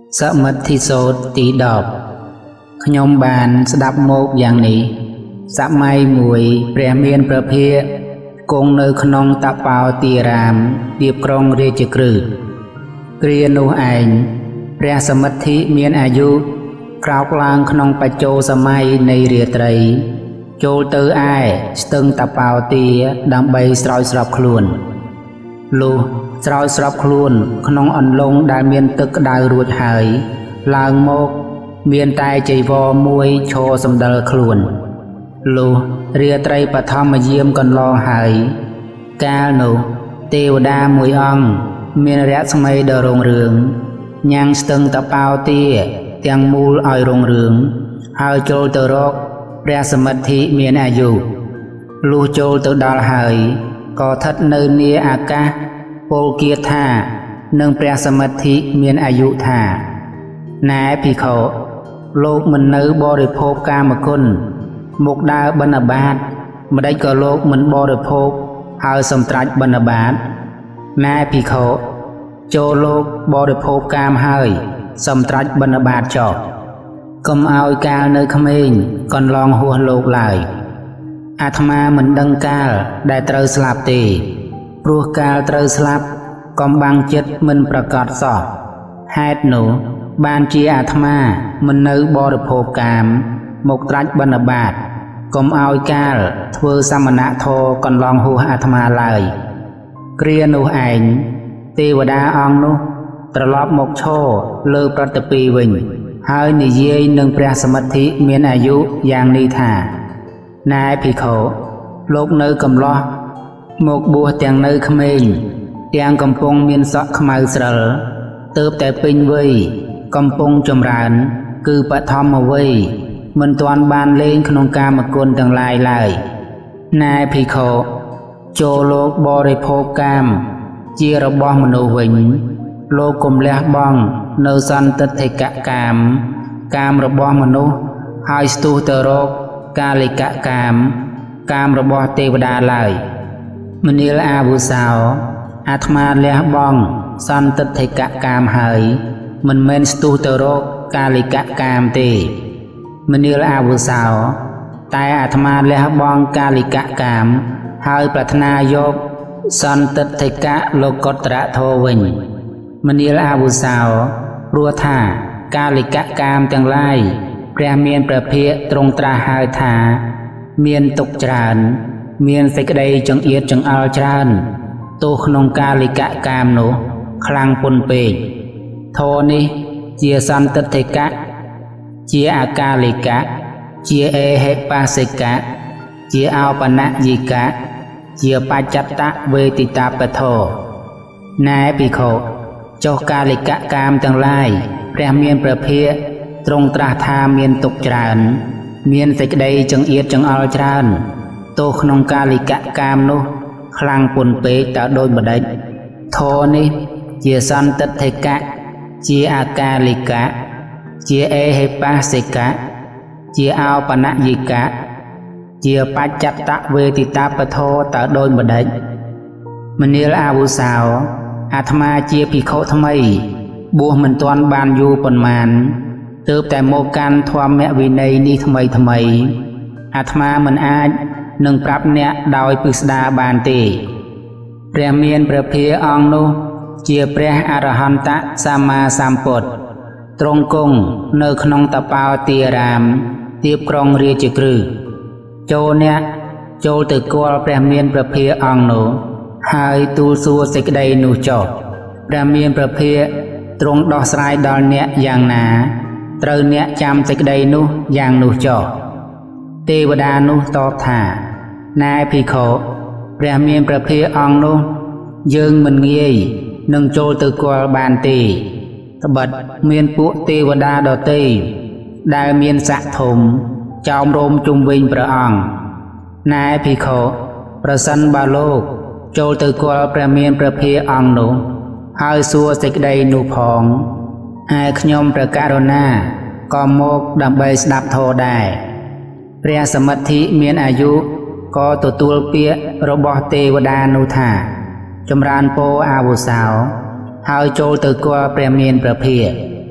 สมัติโสตตีดอกขยมบานสดับโมกอย่างนี้สมัยมวยเปรียเมียนประเภทกงเนขนองตะเปาตีรามเดียบกรองเรจกรึเกรียนูไอเปรียสมัติเมียนอายุกราวกลางขนองปัจโจสมัยในเรียไตรโจเตอไอสตึงตะเปาตีดังใบสลอยสลับคลุนลูสลอยสลับคลุนขนองอ่อนลงได้เมียนตึกได้รูดหายลางโมกเมียนตายใจวอมวยโชสมดลคลุนลูเรียไตรปฐมเยี่ยมกันลองหายกาลนูเทวดามวยอ่องเมียนระสมัยเดรงเรืองยังสตึงตะเปาตีเตียงมูลอ่อยรงเรืองหายโจเตอรกเปรียสมัติเมียนอายุลูโจเตอดาลหายก็ทัดเนินเนียอากาโปลเกียธาหนึ่งเปรียสมัติเมียนอายุธานายพิโคโลกมันเนื้อบริโภคกามกุลมุกดาบรรณบาตมาได้ก็โลกมันบริโภคหายสมตรัจบรรณบาตนายพิโคโจโลกบริโภคกามหายสมตรัจบรรณบาตจอกกำเอากาลเนื้อขมิ้นก่อนลองหัวโลกไหลอาตมาเหมือนดังกาลได้เตอสลับตีปลัวกาลเตอสลับกำบังจิตมันประกาศสอบให้หนูบานเจียอาตมามันเนื้อบริโภคกามมกตรัจบรรณบาตกำเอากาลทเวสมณะโทก่อนลองหัวอาตมาเลยเกรียนูไอเทวดาองนุตรลอบมกโชเลือปฏิปีวิญหายนิเยยหนึ่งเปรียสมัติเมียนอายุอย่างนิธานายพิโคโลกเนื้อกำล้อหมกบัวเตียงเนื้อขมิ้นเตียงกำปงเมียนสะขมายสระเติบแต่ปิงเวยกำปงจมรานคือปะทอมมาเวยมันตอนบานเล่งขนมกามกุลต่างลายลายนายพิโคโจโลกบริโภคกามเจียระบอมโนวิญโลกกลมเลี้ยบ้องเนสันตเทกะกามระบอมนุหายสตูเตโรกกาลิกะกามระบอเทวดาลายมณีลอาบุสาวอาตมาเลี้ยบ้องสันตเทกะกามหายมันเมนสตูเตโรกกาลิกะกามเตมณีลอาบุสาวแต่อาตมาเลี้ยบ้องกาลิกะกามหายปรารถนายกสันตเทกะโลกตระโทวิญมณีลอาบุสาวรัวท่ากาลิกะกามจังไล่เปรียเมียนประเภทตรงตราหายถาเมียนตกจานเมียนใส่กระไดจังเอียดจังอัลจานตัวขนงกาลิกะกามโนคลังปนเปกโทนี้เจียสันตเทกะเจียอากาลิกะเจียเอเหปาสิกะเจียอัลปนะยิกะเจียปัจจัตตะเวติตาปโทนายปิโคเจ้ากาลิกะกามจังไล่เปรียเมียนประเภทตรงตราธาเมียนตกจานเมียนใส่กระไดจังเอียดจังอัลจานโตขนงกาลิกะกามโนคลังปนเปกตาโดยบดโทนี้เจียสันตเทกะเจียอากาลิกะเจียเอเหปาสิกะเจียอัลปนะยิกะเจียปัจจัตตะเวติตาปโทตาโดยบดมณีลอาวุสาวอาตมาเจียพิโคทำไมบัวมันตอนบานอยู่ปนมานเติบแต่โมกันทวามแมวินัยนี้ทำไมอาตมามันอาจหนึ่งปรับเนี่ยดาวปึษดาบานเตเปรียเมียนประเพองโนเจียเปรียอรหันตะสัมมาสัมพุทธตรงกงเนขนงตะเปาตีรามเตียบกรองเรียจิกรือโจเนี่ยโจตึกกอลเปรียเมียนประเพองโนหายตูสัวสิกไดนูจอบเปรียเมียนประเพตรงดอกสายดอลเนี่ยอย่างนาเตรเนี่ยจำสิกไดนูอย่างนูจอบเทวดานุตอบถานายพิโคเปรียเมียนประเพองโนยืงมันเงียหนึ่งโจตึกกอลบานตีตบัดเมียนปุเทวดาดอตีได้เมียนสะถมจอมรมจุมวิญประองนายพิโคประสันบาโลกโจตึกกอลเปรียเมียนประเพองโนหายสัวสิกไดนูพองหายขยมประการนาก็โมกดำใบสดับโทได้เปรียสมัติเมียนอายุก็ตัวเปียระบอเทวดานุธาจำรานโปอาวุสาวหายโจตึกกอลเปรียเมียนประเพ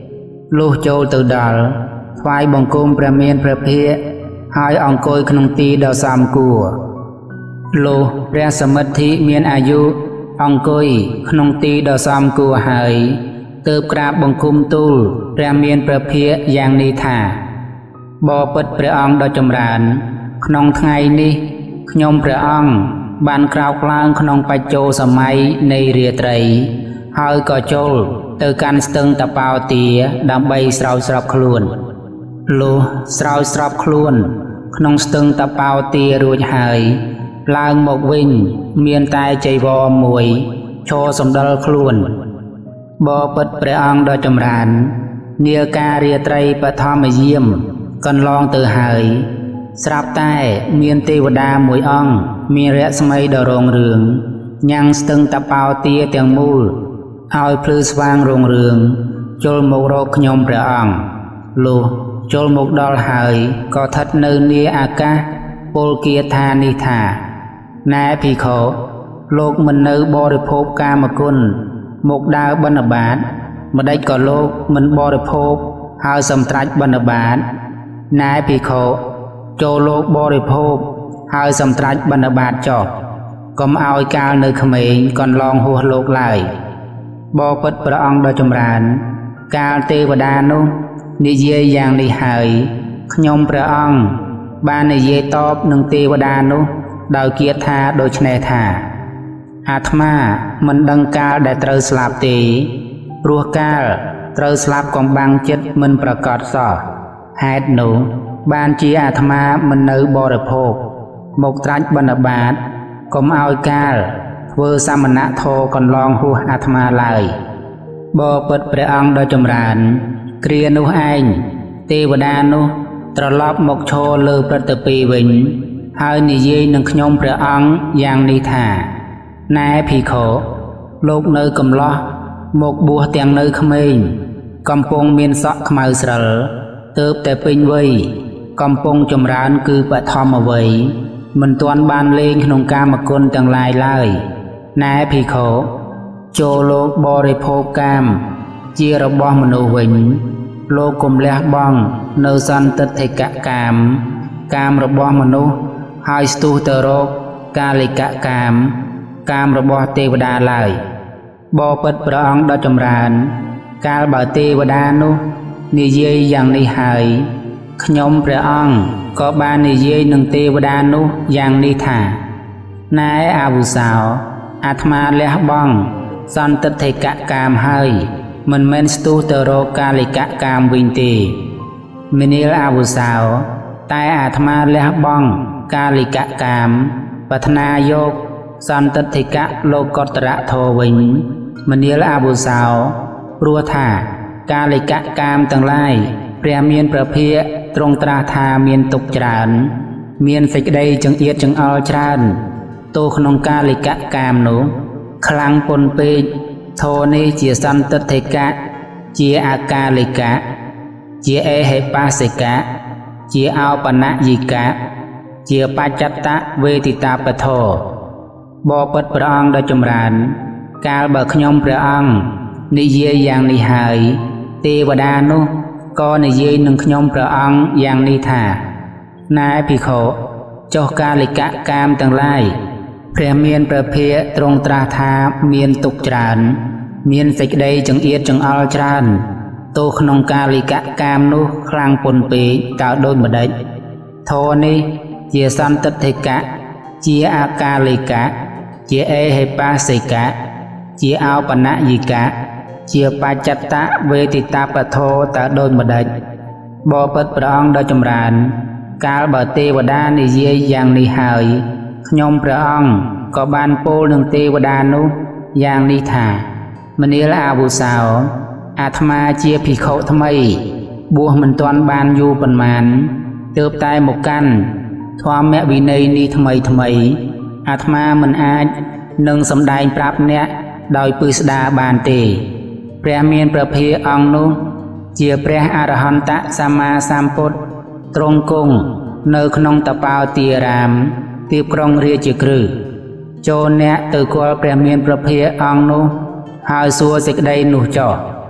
លុះចូលទៅដល់ថ្វាយបង្គំព្រះមានព្រះភិក្ខហើយអង្គុយក្នុងទីដ៏សមគួរលុះព្រះសមិទ្ធិមានអាយុអង្គុយក្នុងទីដ៏សមគួរហើយទើបក្រាបបង្គំទូលព្រះមានព្រះភិក្ខយ៉ាងនេះថាបបិទ្ធព្រះអង្គដ៏ចម្រើនក្នុងថ្ងៃនេះខ្ញុំព្រះអង្គបានក្រោកឡើងក្នុងបច្ចោសម័យនៃរាត្រីហើយក៏ចូលទៅកាន់ស្ទឹងតបោទាដើម្បីស្រោចស្រពខ្លួនលុះស្រោចស្រពខ្លួនក្នុងស្ទឹងតបោទារួចហើយឡើងមកវិញមានតែចីវរមួយឈរសំដិលខ្លួនបបិទ្ធព្រះអង្គដ៏ចម្រើននាការរាត្រីបឋមយាមកន្លងទៅហើយស្រាប់តែមានទេវតាមួយអង្គមានរស្មីដ៏រុងរឿងញ៉ាំងស្ទឹងតបោទាទាំងមូលឲ្យភ្លឺស្វាងរុងរឿងចូលមករកខ្ញុំព្រះអង្គលុះចូលមកដល់ហើយក៏ស្ថិតនៅនាអាកាសពលគាថានេះថាណែភិក្ខុលោកមិននៅបរិភោគកាមគុណមកដើរបិណ្ឌបាតម្ដេចក៏លោកមិនបរិភោគហើយសម្ត្រាច់បិណ្ឌបាតណែភិក្ខុចូលលោកបរិភោគហើយសម្ត្រាច់បិណ្ឌបាតចុះកុំឲ្យកាលនៅក្មេងកន្លងហួសលោកឡើយបបិទ្ធព្រះអង្គដ៏ចម្រើនកាលទេវតានោះនិយាយយ៉ាងនេះហើយខ្ញុំព្រះអង្គបាននិយាយតបនឹងទេវតានោះដោយគាថាដូច្នេះថាអាត្មាមិនដឹងកាលដែលត្រូវស្លាប់ទេព្រោះកាលត្រូវស្លាប់កំបាំងចិត្តមិនប្រកបសោះហេតុនោះបានជាអាត្មាមិននៅបរិភោគមកត្រាច់បិណ្ឌបាតកុំឲ្យកាលធ្វើសមណធម៌កន្លងហួសអាត្មាឡើយបបិទ្ធព្រះអង្គដ៏ចម្រើនគ្រានោះឯងទេវតានោះត្រឡប់មកឈរលើព្រឹត្តពីរវិញហើយនិយាយនឹងខ្ញុំព្រះអង្គយ៉ាងនេះថាណែភិក្ខុលោកនៅកំឡោះមកបួសទាំងនៅក្មេងកំពុងមានសក់ខ្មៅស្រិលទើបតែពេញវ័យកំពុងចម្រើនគឺបឋមវ័យមិនទាន់បានលេងក្នុងកាមគុណទាំងឡាយឡើយណែភិក្ខុចូលលោកបរិភោគកាមជារបស់មនុស្សវិញលោកកុំលះបង់នៅសន្តិដ្ឋិកកាមរបស់មនុស្សហើយស្ទុះទៅរកកាលិកកាមរបស់ទេវតាឡើយបបិទ្ធព្រះអង្គដ៏ចម្រើនកាលបើទេវតានោះនិយាយយ៉ាងនេះហើយខ្ញុំព្រះអង្គក៏បាននិយាយនឹងទេវតានោះយ៉ាងនេះថាណែអាវុសោអាត្មាលះបង់សន្តិដ្ឋិកកាមហើយមិនមែនស្ទុះទៅរកកាលិកកាមវិញទេមនាលអាវុសោតែអាត្មាលះបង់កាលិកកាមប្រាថ្នាយកសន្តិដ្ឋិកលោកតរធម៌វិញមនាលអាវុសោព្រោះថាកាលិកកាមទាំងឡាយព្រះមានព្រះភិក្ខទ្រង់ត្រាស់ថាមានទុក្ខច្រើនមានសេចក្តីចង្អៀតចង្អល់ច្រើនទោះក្នុងកាលិកកាមនោះខ្លាំងពន់ពេកធម៌នេះជាសន្តិដ្ឋិកជាអាកាលិកជាអេហេបាសិកជាអោបនយិកជាបច្ចតវេទិតាបធរបបិទ្ធព្រះអង្គដ៏ចម្រើនកាលបើខ្ញុំព្រះអង្គនិយាយយ៉ាងនេះហើយទេវតានោះក៏និយាយនឹងខ្ញុំព្រះអង្គយ៉ាងនេះថាណែភិក្ខុចុះកាលិកកាមទាំងឡាយព្រះមានព្រះភិក្ខទ្រង់ត្រាស់ថាមានទុក្ខច្រើនមានសេចក្តីចង្អៀតចង្អល់ច្រើនទោះក្នុងកាលិកកាមនោះខ្លាំងពន់ពេកតើដូចម្ដេចធម៌នេះជាសន្តិដ្ឋិកជាអាកាលិកជាអេហេបាសិកជាអោបនយិកជាបច្ចតវេទិតាបធរតើដូចម្ដេចបបិទ្ធព្រះអង្គដ៏ចម្រើនកាលបើទេវតានិយាយយ៉ាងនេះហើយខ្ញុំព្រះអង្គក៏បានពោលនឹងទេវតានោះយ៉ាងនេះថាមនាលអាវុសោអាត្មាជាភិក្ខុថ្មីបួសមិនទាន់បានយូរប៉ុន្មានទើបតែមកកាន់ធម្មវិន័យនេះថ្មីអាត្មាមិនអាចនឹងសម្ដែងប្រាប់អ្នកដោយពិស្ដារបានទេព្រះមានព្រះភិក្ខអង្គនោះជាព្រះអរហន្តសម្មាសម្ពុទ្ធទ្រង់គង់នៅក្នុងតបោទារាមទីក្រុងរាជក្រឹសចូលអ្នកទៅគាល់ព្រះមានព្រះភិក្ខអង្គនោះហើយសួរសេចក្តីនោះចុះ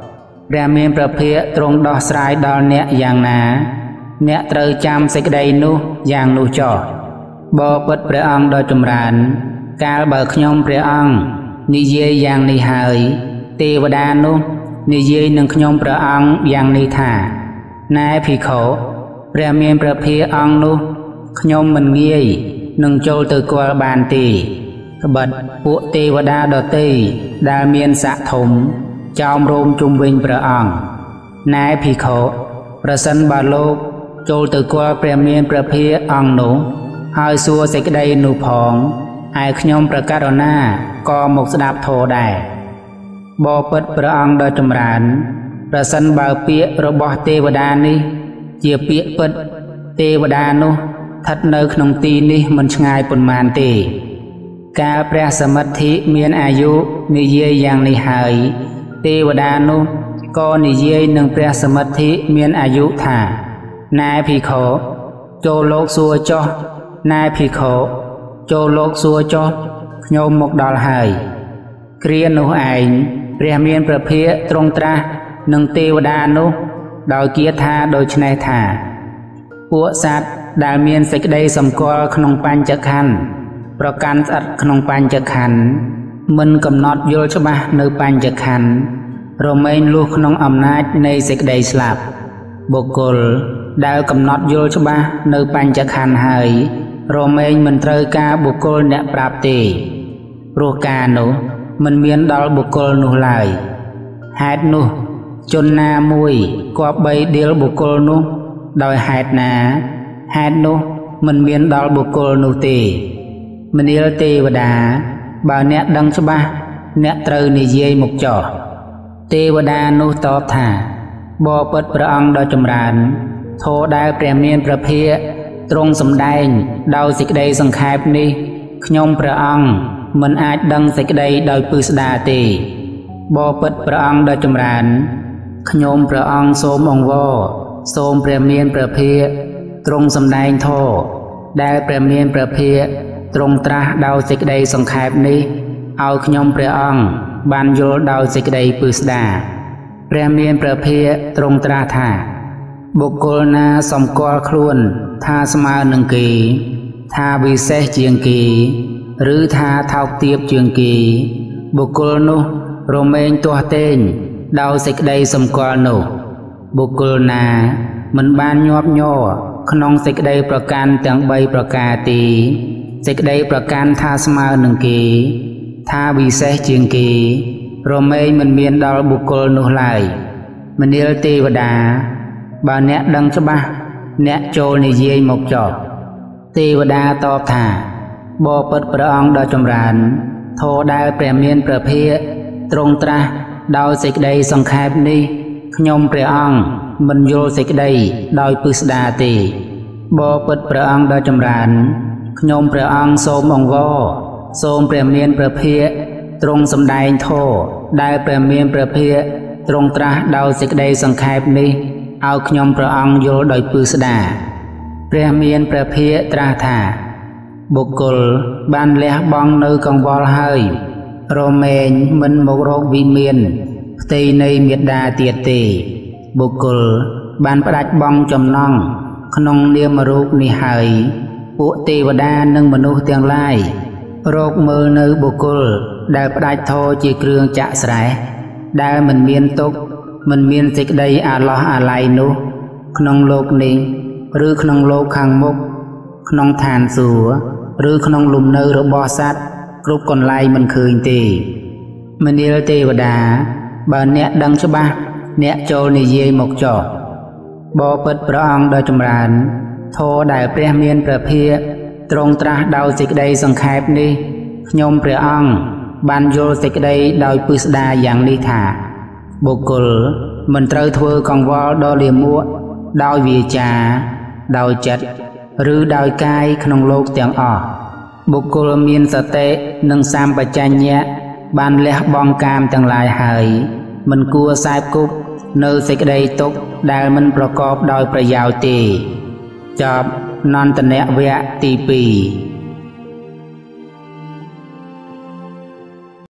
ព្រះមានព្រះភិក្ខទ្រង់ដោះស្រាយដល់អ្នកយ៉ាងណាអ្នកត្រូវចាំសេចក្តីនោះយ៉ាងនោះចុះបបិទ្ធព្រះអង្គដ៏ចម្រើនកាលបើខ្ញុំព្រះអង្គនិយាយយ៉ាងនេះហើយទេវតានោះនិយាយនឹងខ្ញុំព្រះអង្គយ៉ាងនេះថាណែភិក្ខុព្រះមានព្រះភិក្ខអង្គនោះខ្ញុំមិនងាយនឹងចូលទៅគាល់បានទេត្បិតពួកទេវតាដទៃដែលមានស័ក្តិធំចោមរោមជុំវិញព្រះអង្គណែភិក្ខុប្រសិនបើលោកចូលទៅគាល់ព្រះមានព្រះភិក្ខអង្គនោះហើយសួរសេចក្តីនោះផងហើយខ្ញុំប្រកាសណាក៏មកស្ដាប់ធម៌ដែរបបិទ្ធព្រះអង្គដ៏ចម្រើនប្រសិនបើពាក្យរបស់ទេវតានេះជាពាក្យពិតទេវតានោះស្ថិតនៅក្នុងទីនេះមិនឆ្ងាយប៉ុន្មានទេកាលព្រះសមិទ្ធិមានអាយុនិយាយយ៉ាងនេះហើយទេវតានោះក៏និយាយនឹងព្រះសមិទ្ធិមានអាយុថាណែភិក្ខុចូលលោកសួរចុះណែភិក្ខុចូលលោកសួរចុះខ្ញុំមកដល់ហើយគ្រានោះឯងព្រះមានព្រះភិក្ខទ្រង់ត្រាស់នឹងទេវតានោះដោយគាថាដូច្នេះថាពួកសត្វដែលមានសេចក្តីសម្គាល់ក្នុងបញ្ចក្ខន្ធប្រកាន់ស្អិតក្នុងបញ្ចក្ខន្ធមិនកំណត់យល់ច្បាស់នៅបញ្ចក្ខន្ធរមែងលុះក្នុងអំណាចនៃសេចក្តីស្លាប់បុគ្គលដែលកំណត់យល់ច្បាស់នៅបញ្ចក្ខន្ធហើយរមែងមិនត្រូវការបុគ្គលអ្នកប្រាប់ទេព្រោះការនោះមិនមានដល់បុគ្គលនោះឡើយហេតុនោះជនណាមួយគប្បីដៀលបុគ្គលនោះដោយហេតុណាហេតុនោះមិនមានដល់បុគ្គលនោះទេមនាលទេវតាបើអ្នកដឹងច្បាស់អ្នកត្រូវនិយាយមកចោះទេវតានោះតបថាបបិទ្ធព្រះអង្គដ៏ចម្រើនធម៌ដែលព្រះមានព្រះភិក្ខទ្រង់សម្ដែងដោយសេចក្តីសង្ខេបនេះខ្ញុំព្រះអង្គមិនអាចដឹងសេចក្តីដោយពិស្ដារទេបបិទ្ធព្រះអង្គដ៏ចម្រើនខ្ញុំព្រះអង្គសូមអង្វរសូមព្រះមានព្រះភិក្ខទ្រង់សម្ដែងធម៌ដែលព្រះមានព្រះភិក្ខទ្រង់ត្រាស់ដោយសេចក្តីសង្ខេបនេះឲ្យខ្ញុំព្រះអង្គបានយល់ដោយសេចក្តីពិស្ដារព្រះមានព្រះភិក្ខទ្រង់ត្រាស់ថាបុគ្គលណាសម្គាល់ខ្លួនថាស្មើនឹងគេថាវិសេសជាងគេឬថាថោកទាបជាងគេបុគ្គលនោះរមែងទាស់ទែងដោយសេចក្តីសម្គាល់នោះបុគ្គលណាមិនបានញាប់ញ័រក្នុងសេចក្តីប្រកាន់ទាំង3ប្រការទេសេចក្តីប្រកាន់ថាស្មើនឹងគេថាវិសេសជាងគេរមែងមិនមានដល់បុគ្គលនោះឡើយមនាលទេវតាបើអ្នកដឹងច្បាស់អ្នកចូលនិយាយមកចោះទេវតាតបថាបបិទ្ធព្រះអង្គដ៏ចម្រើនធម៌ដែលព្រះមានព្រះភិក្ខទ្រង់ត្រាស់ដោយសេចក្តីសង្ខេបនេះខ្ញុំព្រះអង្គមិនយល់សេចក្តីដោយពិស្ដារទេបបិទ្ធព្រះអង្គដ៏ចម្រើនខ្ញុំព្រះអង្គសូមអង្វរសូមព្រះមានព្រះភិក្ខទ្រង់សម្ដែងធម៌ដែលព្រះមានព្រះភិក្ខទ្រង់ត្រាស់ដោយសេចក្តីសង្ខេបនេះឲ្យខ្ញុំព្រះអង្គយល់ដោយពិស្ដារព្រះមានព្រះភិក្ខត្រាស់ថាបុគ្គលបានលះបង់នៅកង្វល់ហើយរមែងមិនមករកវិមានផ្ទៃនៃមេត្តាទៀតទេបុគ្គលបានផ្ដាច់បង់ចំណង់ក្នុងនាមរូបនេះហើយពួកទេវតានិងមនុស្សទាំងឡាយរកមើលនៅបុគ្គលដែលផ្ដាច់ធម៌ជាគ្រឿងចាក់ស្រេះដែលមិនមានទុក្ខមិនមានសេចក្តីអាឡោះអាល័យនោះក្នុងលោកនេះឬក្នុងលោកខាងមុខក្នុងឋានសួគ៌ឬក្នុងលំនៅរបស់សត្វគ្រប់កន្លែងមិនឃើញទេមនាលទេវតាបើអ្នកដឹងច្បាស់អ្នកចូលនិយាយមកចោះបបិទ្ធព្រះអង្គដ៏ចម្រើនធម៌ដែលព្រះមានព្រះភិក្ខទ្រង់ត្រាស់ដោយសេចក្តីសង្ខេបនេះខ្ញុំព្រះអង្គបានយល់សេចក្តីដោយពិស្ដារយ៉ាងនេះថាបុគ្គលមិនត្រូវធ្វើកង្វល់ដ៏លាមកដោយវាចាដោយចិត្តឬដោយកាយក្នុងលោកទាំងអស់បុគ្គលមានសតិនិងសម្បជញ្ញៈបានលះបង់កាមទាំងឡាយហើយមិនគួរសែបគប់នៅសេចក្តីទុក្ខដែលមិនប្រកបដោយប្រយោជន៍ទេចប់នន្តនវគ្គទី2